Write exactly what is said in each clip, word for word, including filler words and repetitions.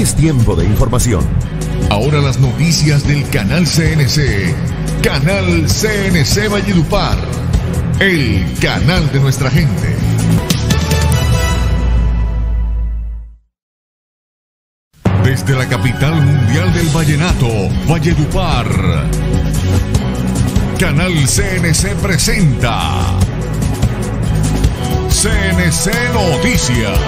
Es tiempo de información. Ahora las noticias del Canal C N C. Canal C N C Valledupar. El canal de nuestra gente. Desde la capital mundial del vallenato, Valledupar, Canal C N C presenta C N C Noticias.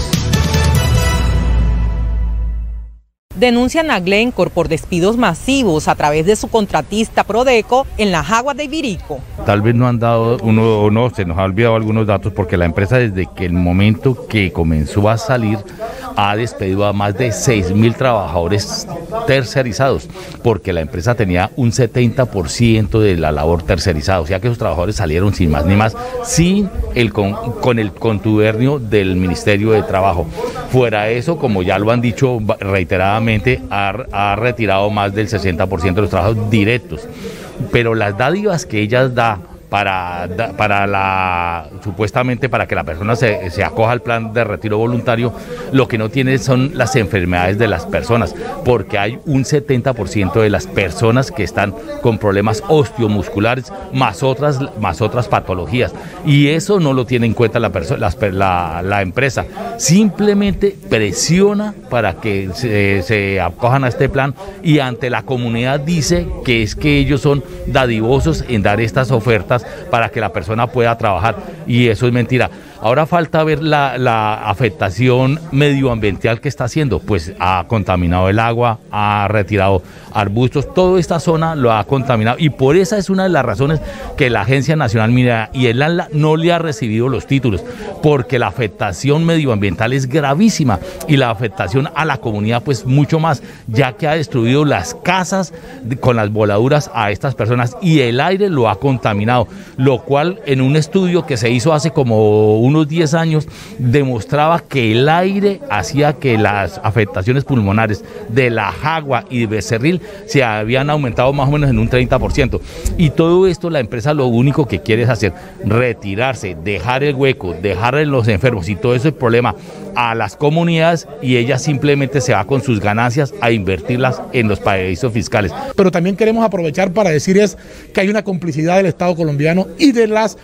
Denuncian a Glencore por despidos masivos a través de su contratista Prodeco en las aguas de Ibirico. Tal vez no han dado, uno no, se nos ha olvidado algunos datos porque la empresa desde que el momento que comenzó a salir ha despedido a más de seis mil trabajadores tercerizados, porque la empresa tenía un setenta por ciento de la labor tercerizada, o sea que esos trabajadores salieron sin más ni más, sin el con, con el contubernio del Ministerio de Trabajo. Fuera eso, como ya lo han dicho reiteradamente, ha, ha retirado más del sesenta por ciento de los trabajos directos, pero las dádivas que ellas da para, para la, supuestamente para que la persona se, se acoja al plan de retiro voluntario, lo que no tiene son las enfermedades de las personas, porque hay un setenta por ciento de las personas que están con problemas osteomusculares, más otras, más otras patologías, y eso no lo tiene en cuenta la, la, la, la empresa, simplemente presiona para que se, se acojan a este plan, y ante la comunidad dice que es que ellos son dadivosos en dar estas ofertas para que la persona pueda trabajar, y eso es mentira. Ahora falta ver la, la afectación medioambiental que está haciendo, pues ha contaminado el agua, ha retirado arbustos, toda esta zona lo ha contaminado, y por esa es una de las razones que la Agencia Nacional Minera y el ANLA no le ha recibido los títulos, porque la afectación medioambiental es gravísima y la afectación a la comunidad pues mucho más, ya que ha destruido las casas con las voladuras a estas personas y el aire lo ha contaminado, lo cual en un estudio que se hizo hace como unos diez años demostraba que el aire hacía que las afectaciones pulmonares de la jagua y de becerril se habían aumentado más o menos en un treinta por ciento, y todo esto la empresa lo único que quiere es hacer, retirarse, dejar el hueco, dejar los enfermos y todo eso es problema a las comunidades, y ella simplemente se va con sus ganancias a invertirlas en los paraísos fiscales. Pero también queremos aprovechar para decir es que hay una complicidad del Estado colombiano y de las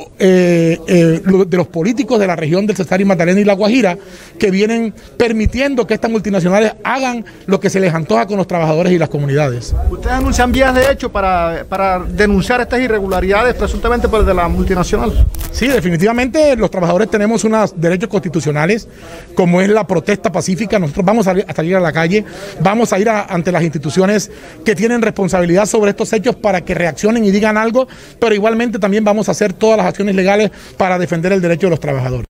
Eh, eh, de los políticos de la región del Cesar y Magdalena y La Guajira, que vienen permitiendo que estas multinacionales hagan lo que se les antoja con los trabajadores y las comunidades. ¿Ustedes anuncian vías de hecho para, para denunciar estas irregularidades presuntamente por de la multinacional? Sí, definitivamente los trabajadores tenemos unos derechos constitucionales, como es la protesta pacífica. Nosotros vamos a salir a la calle, vamos a ir a, ante las instituciones que tienen responsabilidad sobre estos hechos para que reaccionen y digan algo, pero igualmente también vamos a hacer todas las acciones legales para defender el derecho de los trabajadores.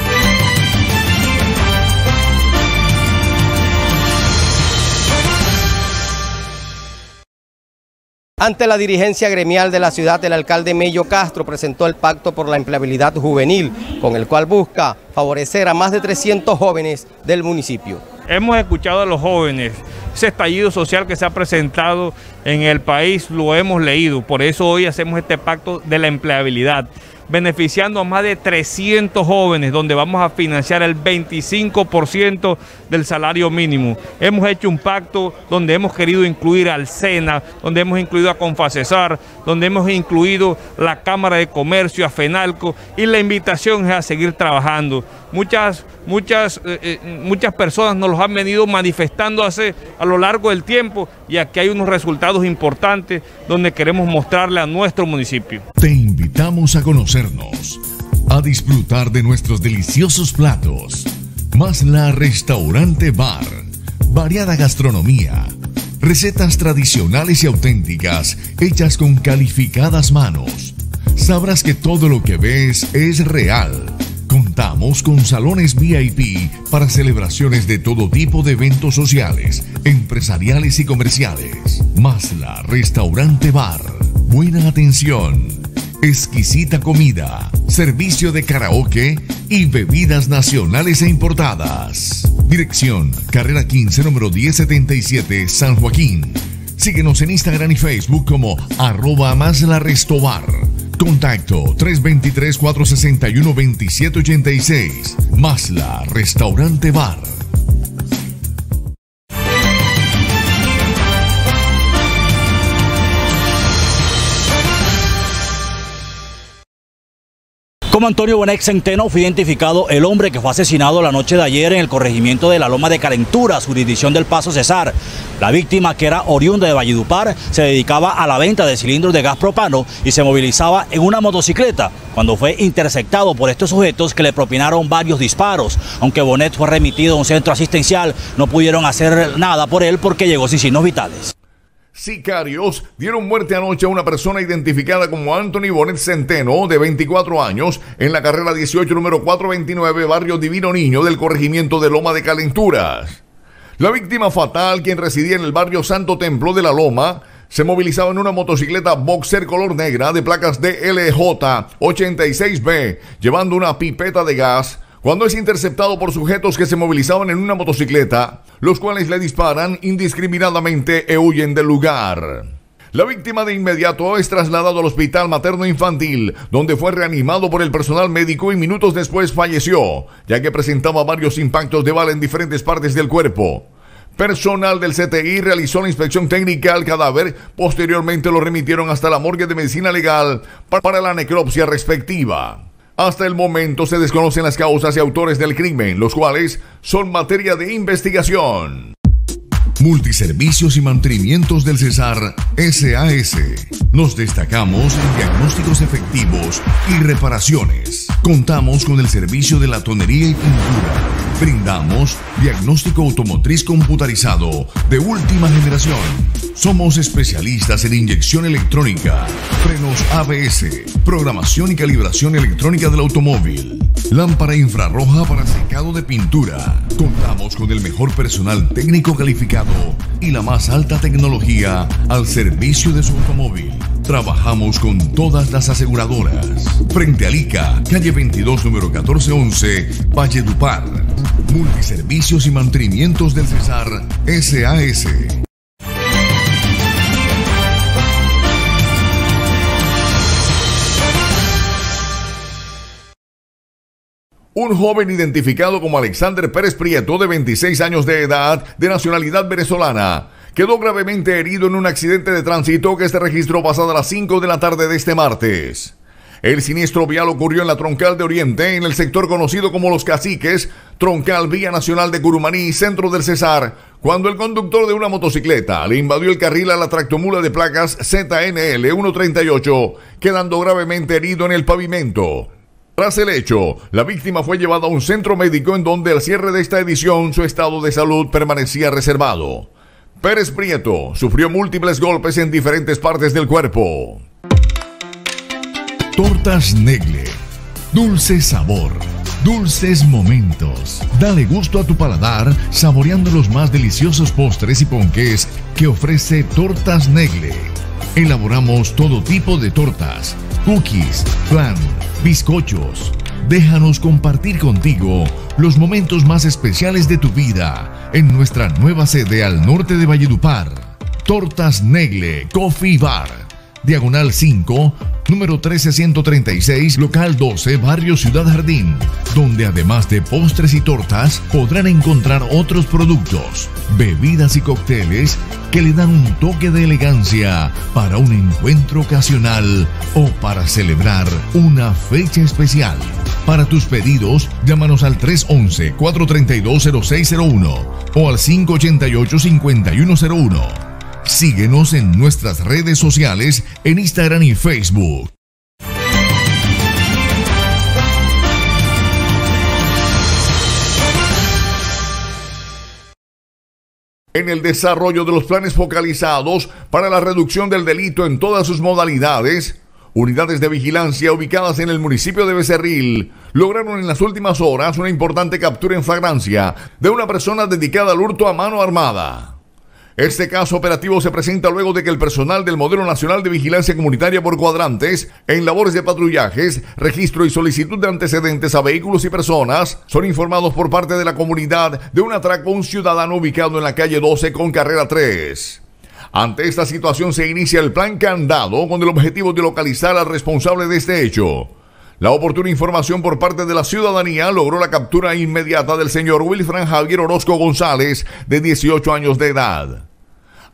Ante la dirigencia gremial de la ciudad, el alcalde Mello Castro presentó el Pacto por la Empleabilidad Juvenil, con el cual busca favorecer a más de trescientos jóvenes del municipio. Hemos escuchado a los jóvenes, ese estallido social que se ha presentado en el país lo hemos leído, por eso hoy hacemos este pacto de la empleabilidad, beneficiando a más de trescientos jóvenes, donde vamos a financiar el veinticinco por ciento del salario mínimo. Hemos hecho un pacto donde hemos querido incluir al SENA, donde hemos incluido a Confacesar, donde hemos incluido la Cámara de Comercio, a FENALCO, y la invitación es a seguir trabajando. Muchas, muchas, eh, muchas personas nos los han venido manifestando hace, a lo largo del tiempo, y aquí hay unos resultados importantes donde queremos mostrarle a nuestro municipio. Te invitamos a conocernos, a disfrutar de nuestros deliciosos platos. Masla Restaurante Bar, variada gastronomía, recetas tradicionales y auténticas hechas con calificadas manos. Sabrás que todo lo que ves es real. Contamos con salones V I P para celebraciones de todo tipo de eventos sociales, empresariales y comerciales. Masla Restaurante Bar, buena atención, exquisita comida, servicio de karaoke y bebidas nacionales e importadas. Dirección: Carrera quince, número diez setenta y siete, San Joaquín. Síguenos en Instagram y Facebook como arroba Masla Restobar. Contacto tres dos tres, cuatro seis uno, dos siete ocho seis. Masla Restaurante Bar. Como Antonio Bonet Centeno fue identificado el hombre que fue asesinado la noche de ayer en el corregimiento de la Loma de Calenturas, jurisdicción del Paso Cesar. La víctima, que era oriunda de Valledupar, se dedicaba a la venta de cilindros de gas propano y se movilizaba en una motocicleta cuando fue interceptado por estos sujetos que le propinaron varios disparos. Aunque Bonet fue remitido a un centro asistencial, no pudieron hacer nada por él porque llegó sin signos vitales. Sicarios dieron muerte anoche a una persona identificada como Anthony Bonet Centeno, de veinticuatro años, en la carrera dieciocho, número cuatrocientos veintinueve, barrio Divino Niño del corregimiento de Loma de Calenturas. La víctima fatal, quien residía en el barrio Santo Templo de la Loma, se movilizaba en una motocicleta boxer color negra de placas D L J ochenta y seis B, llevando una pipeta de gas, cuando es interceptado por sujetos que se movilizaban en una motocicleta, los cuales le disparan indiscriminadamente e huyen del lugar. La víctima de inmediato es trasladado al hospital materno infantil, donde fue reanimado por el personal médico y minutos después falleció, ya que presentaba varios impactos de bala en diferentes partes del cuerpo. Personal del C T I realizó la inspección técnica al cadáver, posteriormente lo remitieron hasta la morgue de medicina legal para la necropsia respectiva. Hasta el momento se desconocen las causas y autores del crimen, los cuales son materia de investigación. Multiservicios y mantenimientos del Cesar S A S. Nos destacamos en diagnósticos efectivos y reparaciones. Contamos con el servicio de latonería y pintura. Brindamos diagnóstico automotriz computarizado de última generación. Somos especialistas en inyección electrónica, frenos A B S, programación y calibración electrónica del automóvil, lámpara infrarroja para secado de pintura. Contamos con el mejor personal técnico calificado y la más alta tecnología al servicio de su automóvil. Trabajamos con todas las aseguradoras. Frente a Lica, calle veintidós, número catorce once, Valledupar. Multiservicios y mantenimientos del Cesar S A S. Un joven identificado como Alexander Pérez Prieto, de veintiséis años de edad, de nacionalidad venezolana, quedó gravemente herido en un accidente de tránsito que se registró pasada las cinco de la tarde de este martes. El siniestro vial ocurrió en la Troncal de Oriente, en el sector conocido como Los Caciques, Troncal Vía Nacional de Curumaní, centro del Cesar, cuando el conductor de una motocicleta le invadió el carril a la tractomula de placas Z N L ciento treinta y ocho, quedando gravemente herido en el pavimento. Tras el hecho, la víctima fue llevada a un centro médico en donde al cierre de esta edición su estado de salud permanecía reservado. Pérez Prieto sufrió múltiples golpes en diferentes partes del cuerpo. Tortas Negle. Dulce sabor. Dulces momentos. Dale gusto a tu paladar saboreando los más deliciosos postres y ponqués que ofrece Tortas Negle. Elaboramos todo tipo de tortas, cookies, flan, bizcochos. Déjanos compartir contigo los momentos más especiales de tu vida en nuestra nueva sede al norte de Valledupar. Tortas Negle Coffee Bar, diagonal cinco, número trece ciento treinta y seis, local doce, barrio Ciudad Jardín, donde además de postres y tortas podrán encontrar otros productos, bebidas y cócteles que le dan un toque de elegancia para un encuentro ocasional o para celebrar una fecha especial. Para tus pedidos, llámanos al tres once, cuatro treinta y dos, cero seis cero uno o al cinco ochenta y ocho, cincuenta y uno cero uno. Síguenos en nuestras redes sociales en Instagram y Facebook. En el desarrollo de los planes focalizados para la reducción del delito en todas sus modalidades, unidades de vigilancia ubicadas en el municipio de Becerril lograron en las últimas horas una importante captura en flagrancia de una persona dedicada al hurto a mano armada. Este caso operativo se presenta luego de que el personal del Modelo Nacional de Vigilancia Comunitaria por Cuadrantes, en labores de patrullajes, registro y solicitud de antecedentes a vehículos y personas, son informados por parte de la comunidad de un atraco a un ciudadano ubicado en la calle doce con carrera tres. Ante esta situación se inicia el plan Candado con el objetivo de localizar al responsable de este hecho. La oportuna información por parte de la ciudadanía logró la captura inmediata del señor Wilfran Javier Orozco González, de dieciocho años de edad.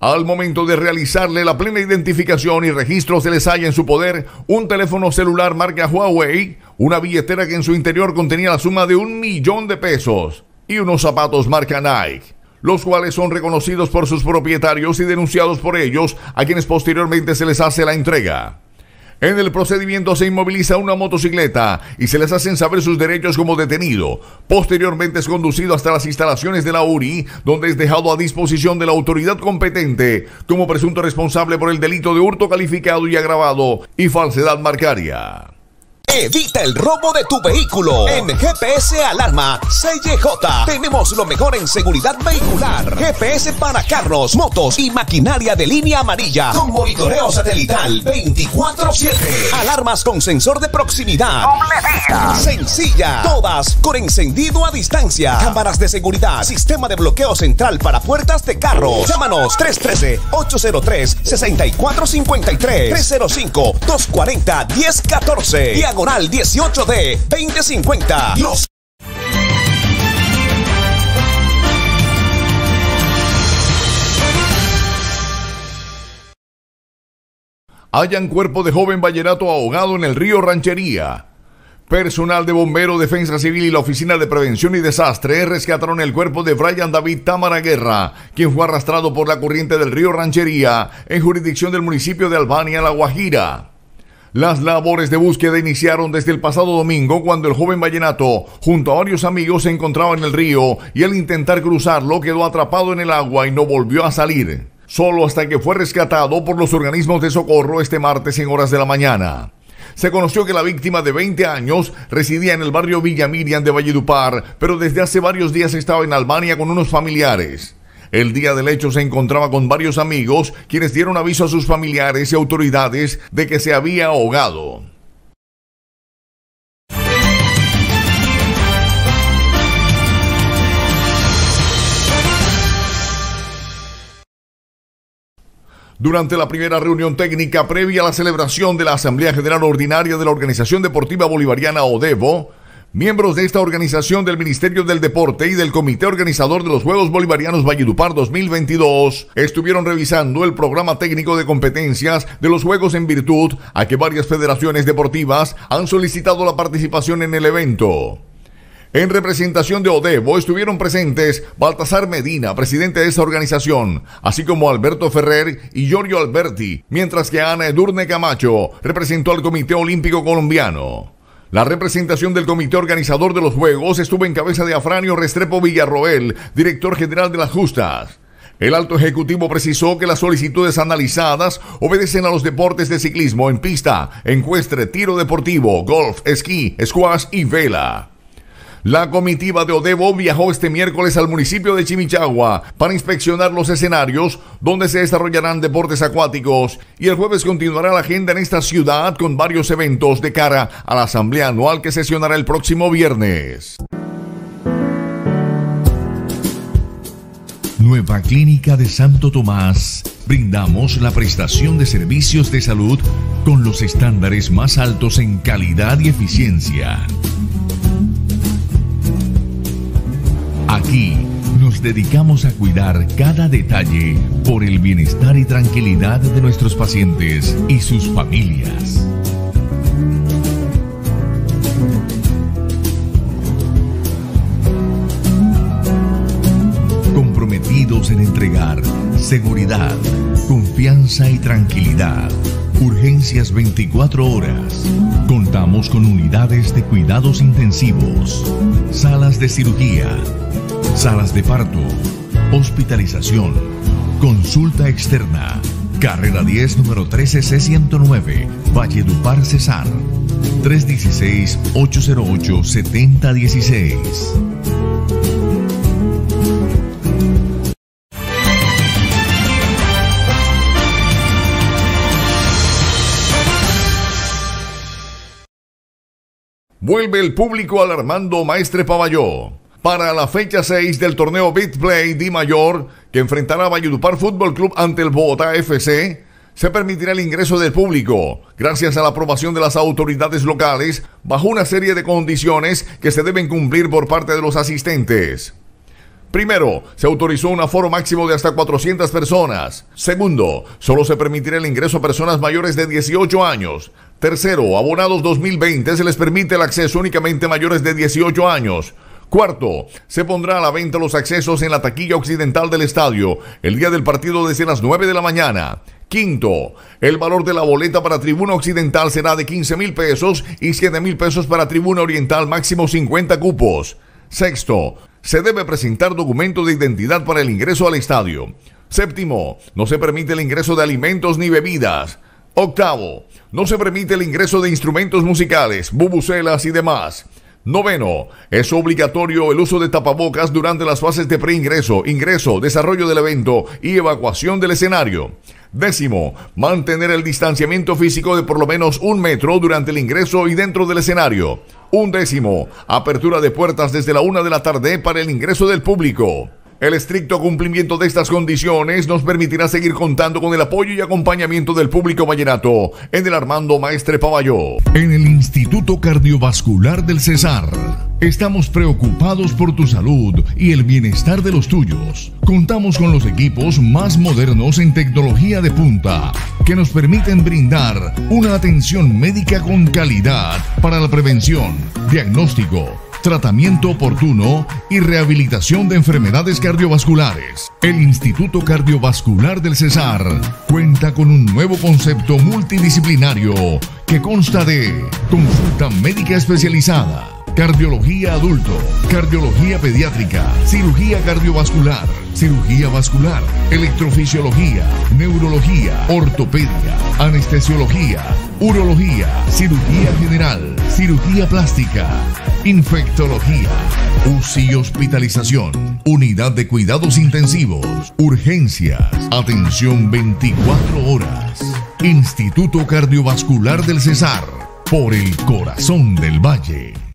Al momento de realizarle la plena identificación y registro se les halla en su poder un teléfono celular marca Huawei, una billetera que en su interior contenía la suma de un millón de pesos y unos zapatos marca Nike, los cuales son reconocidos por sus propietarios y denunciados por ellos, a quienes posteriormente se les hace la entrega. En el procedimiento se inmoviliza una motocicleta y se les hacen saber sus derechos como detenido. Posteriormente es conducido hasta las instalaciones de la U R I, donde es dejado a disposición de la autoridad competente como presunto responsable por el delito de hurto calificado y agravado y falsedad marcaria. Evita el robo de tu vehículo. En G P S Alarma C Y J tenemos lo mejor en seguridad vehicular. G P S para carros, motos y maquinaria de línea amarilla con monitoreo satelital veinticuatro siete. Alarmas con sensor de proximidad. Doble vía. Sencilla. Todas con encendido a distancia. Cámaras de seguridad. Sistema de bloqueo central para puertas de carros. Llámanos tres uno tres, ocho cero tres, seis cuatro cinco tres, tres cero cinco, dos cuatro cero, uno cero uno cuatro. Diagonal dieciocho D veinte cincuenta. Los Hallan cuerpo de joven vallenato ahogado en el río Ranchería. Personal de Bombero, Defensa Civil y la Oficina de Prevención y Desastre rescataron el cuerpo de Brian David Támara Guerra, quien fue arrastrado por la corriente del río Ranchería en jurisdicción del municipio de Albania, La Guajira. Las labores de búsqueda iniciaron desde el pasado domingo, cuando el joven vallenato, junto a varios amigos, se encontraba en el río y al intentar cruzarlo quedó atrapado en el agua y no volvió a salir, solo hasta que fue rescatado por los organismos de socorro este martes en horas de la mañana. Se conoció que la víctima de veinte años residía en el barrio Villa Miriam de Valledupar, pero desde hace varios días estaba en Albania con unos familiares. El día del hecho se encontraba con varios amigos, quienes dieron aviso a sus familiares y autoridades de que se había ahogado. Durante la primera reunión técnica previa a la celebración de la Asamblea General Ordinaria de la Organización Deportiva Bolivariana ODEBO, miembros de esta organización del Ministerio del Deporte y del Comité Organizador de los Juegos Bolivarianos Valledupar dos mil veintidós estuvieron revisando el programa técnico de competencias de los Juegos, en virtud a que varias federaciones deportivas han solicitado la participación en el evento. En representación de ODEBO estuvieron presentes Baltasar Medina, presidente de esta organización, así como Alberto Ferrer y Giorgio Alberti, mientras que Ana Edurne Camacho representó al Comité Olímpico Colombiano. La representación del comité organizador de los Juegos estuvo en cabeza de Afranio Restrepo Villarroel, director general de las justas. El alto ejecutivo precisó que las solicitudes analizadas obedecen a los deportes de ciclismo en pista, ecuestre, tiro deportivo, golf, esquí, squash y vela. La comitiva de ODEBO viajó este miércoles al municipio de Chimichagua para inspeccionar los escenarios donde se desarrollarán deportes acuáticos, y el jueves continuará la agenda en esta ciudad con varios eventos de cara a la asamblea anual que sesionará el próximo viernes. Nueva Clínica de Santo Tomás. Brindamos la prestación de servicios de salud con los estándares más altos en calidad y eficiencia. Aquí nos dedicamos a cuidar cada detalle por el bienestar y tranquilidad de nuestros pacientes y sus familias. Comprometidos en entregar seguridad, confianza y tranquilidad. Urgencias veinticuatro horas. Contamos con unidades de cuidados intensivos, salas de cirugía, salas de parto, hospitalización, consulta externa. Carrera diez, número trece C ciento nueve, Valledupar, Cesar. tres uno seis, ocho cero ocho, siete cero uno seis. Vuelve el público al Armando Maestre Pavalló para la fecha seis del torneo Bitplay Di Mayor, que enfrentará a Valledupar Fútbol Club ante el Bogotá F C. Se permitirá el ingreso del público gracias a la aprobación de las autoridades locales bajo una serie de condiciones que se deben cumplir por parte de los asistentes. Primero, se autorizó un aforo máximo de hasta cuatrocientas personas. Segundo, solo se permitirá el ingreso a personas mayores de dieciocho años. Tercero, abonados dos mil veinte se les permite el acceso únicamente a mayores de dieciocho años. Cuarto, se pondrá a la venta los accesos en la taquilla occidental del estadio el día del partido desde las nueve de la mañana. Quinto, el valor de la boleta para tribuna occidental será de quince mil pesos y siete mil pesos para tribuna oriental, máximo cincuenta cupos. Sexto, se debe presentar documento de identidad para el ingreso al estadio. Séptimo, no se permite el ingreso de alimentos ni bebidas. Octavo, no se permite el ingreso de instrumentos musicales, bubucelas y demás. Noveno, es obligatorio el uso de tapabocas durante las fases de preingreso, ingreso, desarrollo del evento y evacuación del escenario. Décimo, mantener el distanciamiento físico de por lo menos un metro durante el ingreso y dentro del escenario. Undécimo, apertura de puertas desde la una de la tarde para el ingreso del público. El estricto cumplimiento de estas condiciones nos permitirá seguir contando con el apoyo y acompañamiento del público vallenato en el Armando Maestre Pavalló. En el Instituto Cardiovascular del Cesar, estamos preocupados por tu salud y el bienestar de los tuyos. Contamos con los equipos más modernos en tecnología de punta que nos permiten brindar una atención médica con calidad para la prevención, diagnóstico, tratamiento oportuno y rehabilitación de enfermedades cardiovasculares. El Instituto Cardiovascular del Cesar cuenta con un nuevo concepto multidisciplinario que consta de consulta médica especializada, cardiología adulto, cardiología pediátrica, cirugía cardiovascular, cirugía vascular, electrofisiología, neurología, ortopedia, anestesiología, urología, cirugía general, cirugía plástica, infectología, U C I y hospitalización, unidad de cuidados intensivos, urgencias, atención veinticuatro horas. Instituto Cardiovascular del Cesar, por el corazón del Valle.